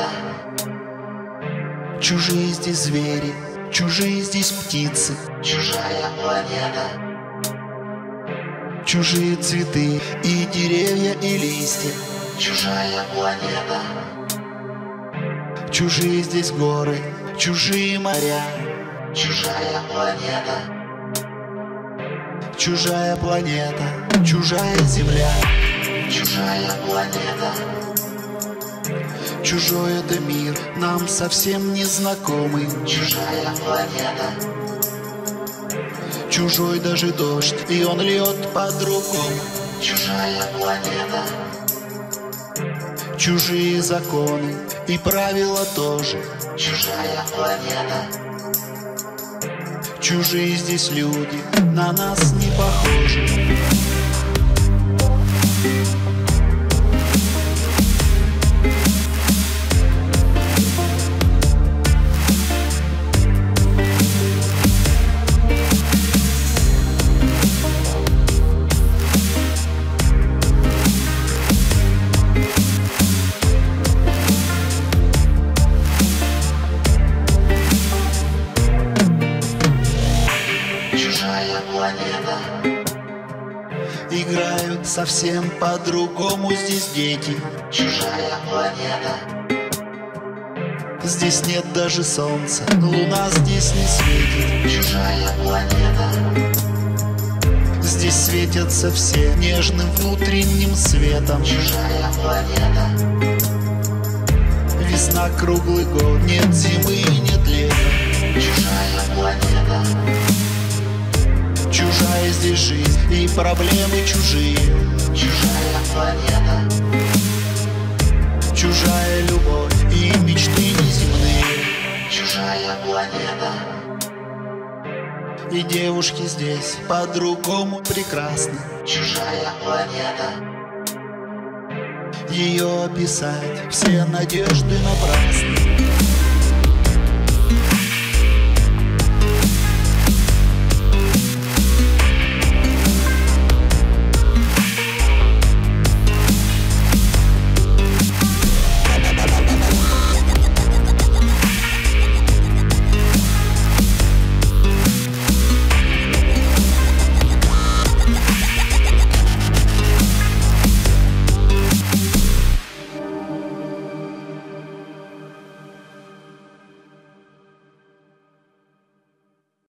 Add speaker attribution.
Speaker 1: Чужие здесь звери, чужие здесь птицы.
Speaker 2: Чужая планета.
Speaker 1: Чужие цветы и деревья, и листья.
Speaker 2: Чужая планета.
Speaker 1: Чужие здесь горы, чужие моря.
Speaker 2: Чужая планета.
Speaker 1: Чужая планета, чужая земля.
Speaker 2: Чужая планета.
Speaker 1: Чужой это мир, нам совсем незнакомый.
Speaker 2: Чужая планета.
Speaker 1: Чужой даже дождь, и он льет по-другому.
Speaker 2: Чужая планета.
Speaker 1: Чужие законы и правила тоже.
Speaker 2: Чужая планета.
Speaker 1: Чужие здесь люди, на нас не похожи.
Speaker 2: Чужая планета.
Speaker 1: Играют совсем по-другому здесь дети.
Speaker 2: Чужая планета.
Speaker 1: Здесь нет даже солнца, луна здесь не светит.
Speaker 2: Чужая планета.
Speaker 1: Здесь светятся все нежным внутренним светом.
Speaker 2: Чужая планета.
Speaker 1: Весна круглый год, нет зимы и нет лета.
Speaker 2: Чужая планета.
Speaker 1: Чужая здесь жизнь и проблемы чужие.
Speaker 2: Чужая планета.
Speaker 1: Чужая любовь и мечты неземные.
Speaker 2: Чужая планета.
Speaker 1: И девушки здесь по-другому прекрасны.
Speaker 2: Чужая планета.
Speaker 1: Ее описать все надежды напрасны.